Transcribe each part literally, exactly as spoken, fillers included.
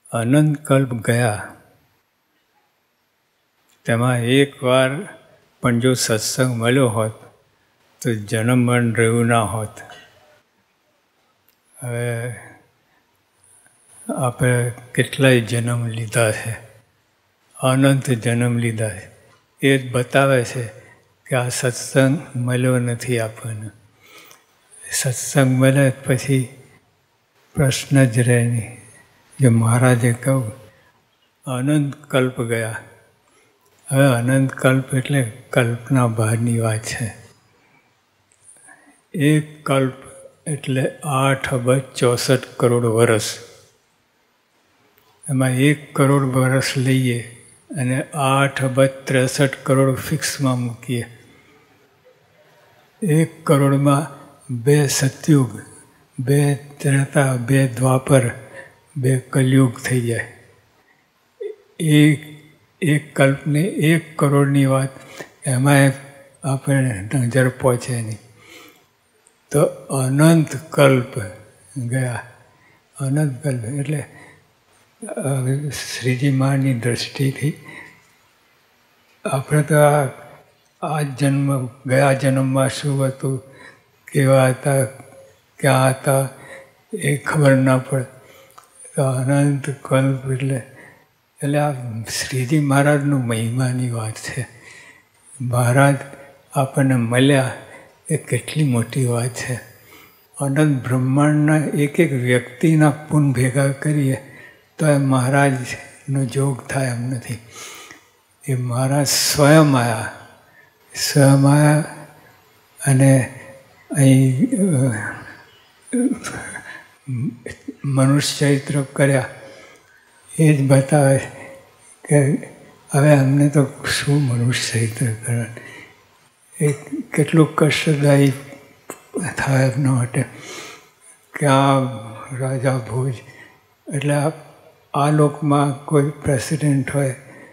અનંત કલ્પ ગયા તેમાં એક વાર પણ જો સત્સંગ મળ્યો હોત તો જન્મ મરણ રહ્યું ના હોત. હવે આપણે કેટલાય જન્મ લીધા છે, અનંત જન્મ લીધા છે. એ જ બતાવે છે કે આ સત્સંગ મળ્યો નથી આપણને. સત્સંગ મળે પછી પ્રશ્ન જ રહે નહીં. જે મહારાજે કહ્યું અનંત કલ્પ ગયા. હવે અનંત કલ્પ એટલે કલ્પના બહારની વાત છે. એક કલ્પ એટલે આઠ અબજ ચોસઠ કરોડ વર્ષ. એમાં એક કરોડ વર્ષ લઈએ અને આઠ અબજ ત્રેસઠ કરોડ ફિક્સમાં મૂકીએ. એક કરોડમાં બે સતયુગ, બે ત્રેતા, બે દ્વાપર, બે કલયુગ થઈ જાય. એક એક કલ્પની એક કરોડની વાત એમાં આપણે નજર પહોંચે નહીં. તો અનંત કલ્પ ગયા. અનંત કલ્પ એટલે શ્રીજી મહારાજની દ્રષ્ટિથી આપણે તો આ આ જન્મ ગયા જન્મમાં શું હતું, કેવા હતા, ક્યાં હતા એ ખબર ના પડે. તો અનંત કલ્પ એટલે એટલે આ શ્રીજી મહારાજનું મહિમાની વાત છે. મહારાજ આપણને મળ્યા એ કેટલી મોટી વાત છે. અનંત બ્રહ્માંડના એક એક વ્યક્તિના પુન ભેગા કરીએ તો એ મહારાજનો જોગ થાય એમ નથી. એ મહારાજ સ્વયં આવ્યા, સ્વયં આવ્યા અને અહીં મનુષ્ય ચરિત્ર કર્યા. એ જ બતાવે કે હવે અમને તો શું મનુષ્ય ચરિત્ર કરવાનું. એ કેટલું કષ્ટદાયી થાય એમના માટે કે આ રાજા ભોજ એટલે આ લોકમાં કોઈ પ્રેસિડેન્ટ હોય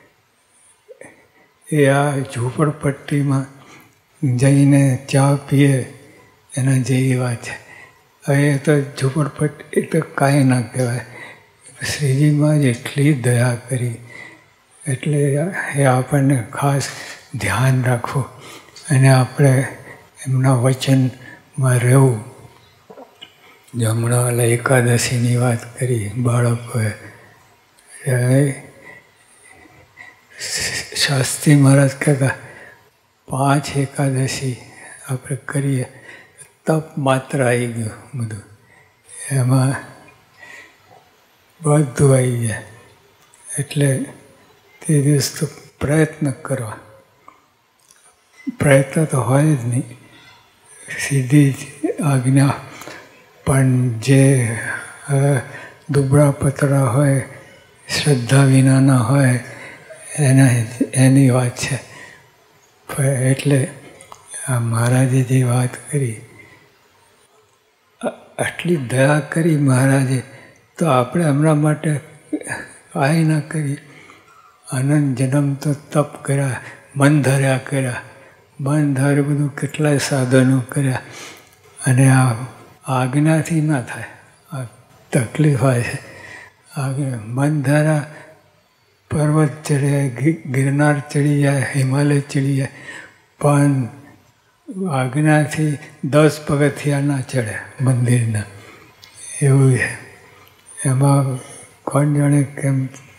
એ આ ઝૂંપડપટ્ટીમાં જઈને ચા પીએ એના જેવી વાત છે. હવે એ તો ઝૂંપડપટ્ટી એ તો કાંઈ ના કહેવાય. શ્રીજીમાં જ એટલી દયા કરી એટલે એ આપણને ખાસ ધ્યાન રાખવું અને આપણે એમના વચનમાં રહેવું. જે હમણાં ઓલા એકાદશીની વાત કરી બાળકોએ, શાસ્ત્રી મહારાજ કહેતા પાંચ એકાદશી આપણે કરીએ તપ માત્ર આવી ગયું બધું. એમાં બધું આવી જાય. એટલે તે દિવસ તો પ્રયત્ન કરવા. પ્રયત્ન તો હોય જ નહીં, સીધી જ આજ્ઞા. પણ જે દુબળા પતળા હોય, શ્રદ્ધા વિનાના હોય એના એની વાત છે. એટલે આ મહારાજે જે વાત કરી, આટલી દયા કરી મહારાજે, તો આપણે હમણાં માટે કાંઈ ના કરી. અનંત જન્મ તો તપ કર્યા, મન ધર્યા કર્યા, મન ધારે બધું કેટલાય સાધનો કર્યા. અને આ આજ્ઞાથી ના થાય, આ તકલીફ હોય છે. આજ્ઞા મન ધારા પર્વત ચડે, ગિરનાર ચડી જાય, હિમાલય ચડી જાય, પણ આજ્ઞાથી દસ પગથિયા ના ચડે મંદિરના. એવું છે. એમાં કોણ જાણે કેમ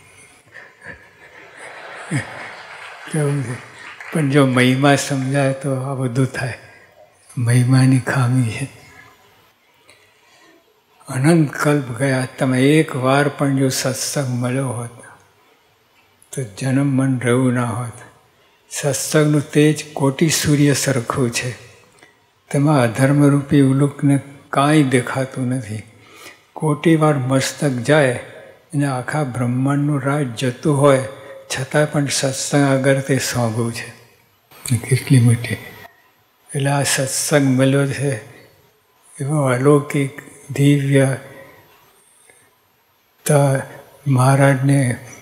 કેવું છે. પણ જો મહિમા સમજાય તો આ બધું થાય. મહિમાની ખામી છે. અનંત કલ્પ ગયા. તમે એક વાર પણ જો સત્સંગ મળ્યો હોત તો જન્મ મન રહ્યું ના હોત. સત્સંગનું તેજ કોટી સૂર્ય સરખું છે. તેમાં અધર્મરૂપી ઉલુકને કાંઈ દેખાતું નથી. કોટી વાર મસ્તક જાય અને આખા બ્રહ્માંડનું રાજ જતું હોય છતાં પણ સત્સંગ આગળ તે સોંગું છે. કેટલી મોટી. એટલે આ સત્સંગ મળ્યો છે એવો અલૌકિક દિવ્ય. તો મહારાજને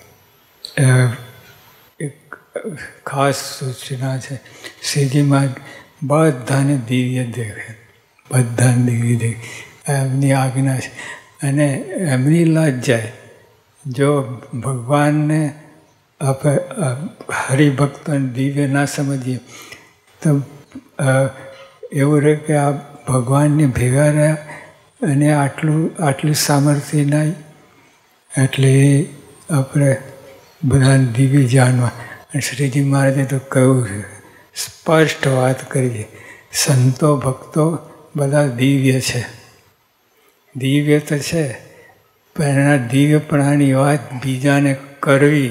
એક ખાસ સૂચના છે. શ્રીજીમાં બધાને દિવ્ય દેખે, બધાને દિવ્ય દેખે એમની આજ્ઞા છે. અને એમની લાજ જાય જો ભગવાનને આપણે હરિભક્તોને દિવ્ય ના સમજીએ તો એવું રહે કે આ ભગવાનને ભેગા રહ્યા અને આટલું આટલું સામર્થ્ય નહીં, એટલે આપણે બધાને દિવ્ય જાણવા. અને શ્રીજી મહારાજે તો કહ્યું છે, સ્પષ્ટ વાત કરી છે, સંતો ભક્તો બધા દિવ્ય છે. દિવ્ય તો છે, પણ એના દિવ્યપણાની વાત બીજાને કરવી.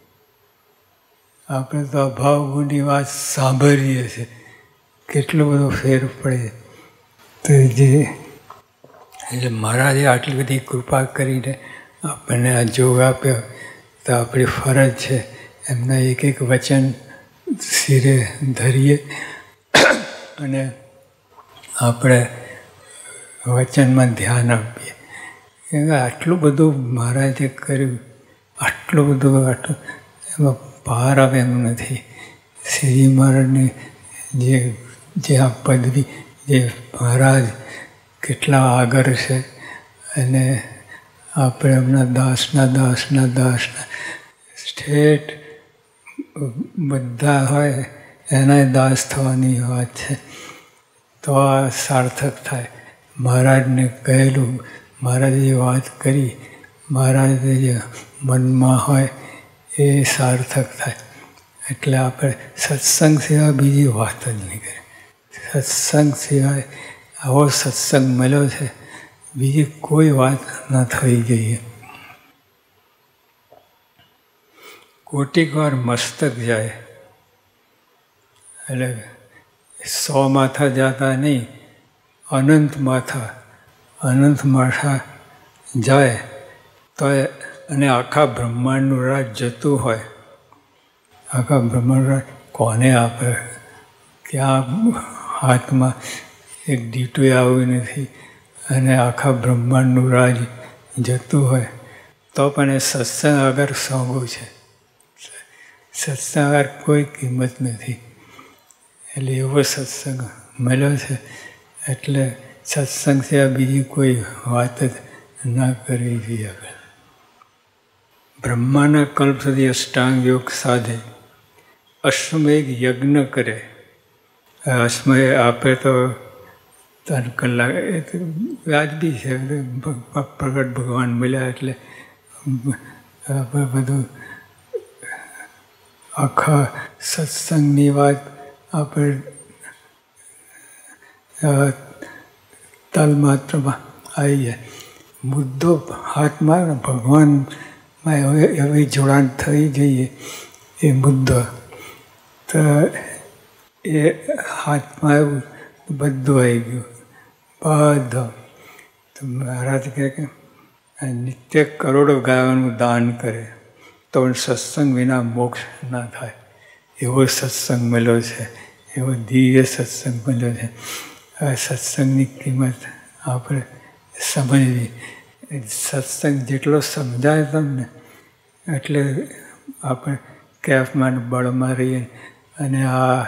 આપણે તો અભાવ ગુણની વાત સાંભળીએ છીએ, કેટલો બધો ફેર પડે. તો જે એટલે મહારાજે આટલી બધી કૃપા કરીને આપણને આ જોગ આપ્યો, તો આપણી ફરજ છે એમના એક એક વચન શિરે ધરીએ અને આપણે વચનમાં ધ્યાન આપીએ. કેમ કે આટલું બધું મહારાજે કર્યું, આટલું બધું આટલું એમાં પાર આવે એમ નથી. શ્રીજી મહારાજની જે જે આ પદવી, જે મહારાજ કેટલા આગળ છે, અને આપણે એમના દાસના દાસના દાસના સ્ટેટ બધા હોય એના દાસ થવાની વાત છે. તો આ સાર્થક થાય. મહારાજને કહેલું, મહારાજે જે વાત કરી, મહારાજે જે મનમાં હોય એ સાર્થક થાય. એટલે આપણે સત્સંગ સિવાય બીજી વાત જ નહીં કરીએ. સત્સંગ સિવાય આવો સત્સંગ મળ્યો છે, બીજી કોઈ વાત ન થવી જોઈએ. કોટીક વાર મસ્તક જાય એટલે સો માથા જતા નહીં, અનંત માથા અનંત માથા જાય તો અને આખા બ્રહ્માંડનું રાજ જતું હોય. આખા બ્રહ્માંડ રાજ કોને આપે? ક્યાં હાથમાં એક દીટું આવ્યું નથી અને આખા બ્રહ્માંડનું રાજ જતું હોય તો પણ એ સત્સંગ આગળ સોંગું છે. સત્સંગ આગળ કોઈ કિંમત નથી. એટલે એવો સત્સંગ મળ્યો છે. એટલે સત્સંગ સિવાય બીજી કોઈ વાત જ ના કરવી જોઈએ. આગળ બ્રહ્માના કલ્પ સુધી અષ્ટાંગ યોગ સાધે, અશ્વમેઘ યજ્ઞ કરે. અશ્વમેઘ આપે તો ત્રણ કલાક એ તો વ્યાજબી છે. પ્રગટ ભગવાન મળ્યા એટલે આપણે બધું આખા સત્સંગની વાત આપણે તલમાત્રમાં આવી જાય. મુદ્દો હાથમાં ભગવાનમાં હવે એવી જોડાણ થઈ જઈએ એ મુદ્દો, તો એ હાથમાં આવ્યું બધું આવી ગયું. બધું તો મહારાજ કહે કે નિત્ય કરોડો ગાયોનું દાન કરે તો પણ સત્સંગ વિના મોક્ષ ના થાય. એવો સત્સંગ મળ્યો છે, એવો દિવ્ય સત્સંગ મળ્યો છે. આ સત્સંગની કિંમત આપણે સમજવી. સત્સંગ જેટલો સમજાય તમને એટલે આપણે કેફમાં બળમાં રહીએ અને આ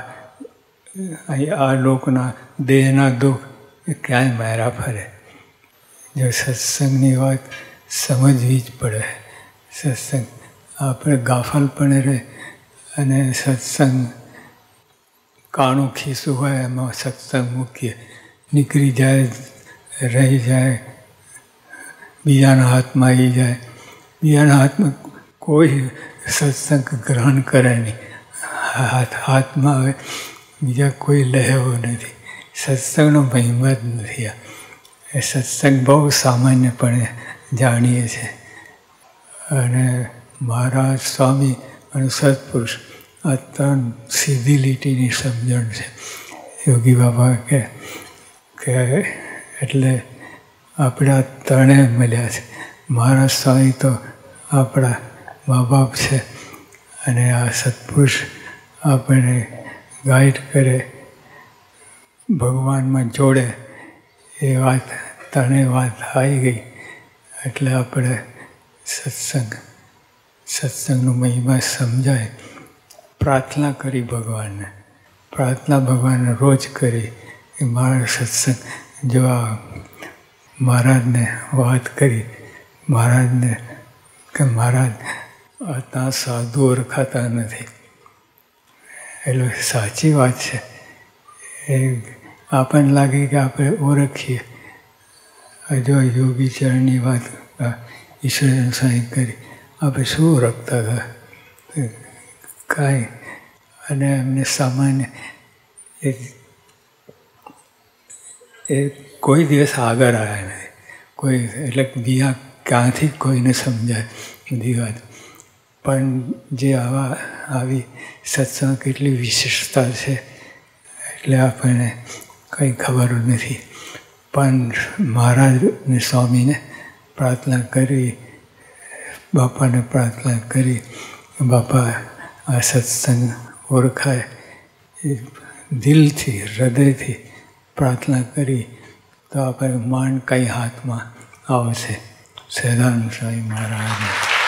આ લોકના દેહના દુઃખ એ ક્યાંય માર્યા ફરે. જો સત્સંગની વાત સમજવી જ પડે. સત્સંગ આપણે ગાફલ પણ રહે અને સત્સંગ કાણું ખીસું હોય એમાં સત્સંગ મૂકીએ, નીકળી જાય, રહી જાય, બીજાના હાથમાં આવી જાય. બીજાના હાથમાં કોઈ સત્સંગ ગ્રહણ કરે નહીં. હાથ હાથમાં આવે બીજા કોઈ લે એવો નથી. સત્સંગનો મહિમા જ નથી. આ એ સત્સંગ બહુ સામાન્યપણે જાણીએ છીએ. અને મહારાજ, સ્વામી અને સત્પુરુષ આ ત્રણ સીધી લીટીની સમજણ છે. યોગી બાબા કે કે એટલે આપણે આ ત્રણેય મળ્યા છે. મહારાજ સ્વામી તો આપણા મા બાપ છે અને આ સત્પુરુષ આપણને ગાઈડ કરે, ભગવાનમાં જોડે. એ વાત ત્રણેય વાત આવી ગઈ એટલે આપણે સત્સંગ સત્સંગનો મહિમા સમજાય. પ્રાર્થના કરી ભગવાનને, પ્રાર્થના ભગવાનને રોજ કરી કે મારા સત્સંગ જો આ મહારાજને વાત કરી, મહારાજને કે મહારાજ ત્યાં સાધુ ઓળખાતા નથી. એટલે સાચી વાત છે. એ આપણને લાગે કે આપણે ઓળખીએ. જો યોગી ચરણની વાત ઈશ્વર સાંઈ કરી, આપણે શું ઓળખતા હતા? કાંઈ. અને એમને સામાન્ય એ એ કોઈ દિવસ આગળ આવ્યા નથી. કોઈ એટલે બીજા ક્યાંથી કોઈને સમજાય બધી વાત. પણ જે આવા આવી સત્સંગ કેટલી વિશેષતા છે એટલે આપણને કંઈ ખબર નથી. પણ મહારાજ ને સ્વામીને પ્રાર્થના કરી, બાપાને પ્રાર્થના કરી, બાપા આ સત્સંગ ઓળખાય એ દિલથી હૃદયથી પ્રાર્થના કરી તો આપણે માંડ કંઈ હાથમાં આવશે. સદાનંદ સ્વામી મહારાજ.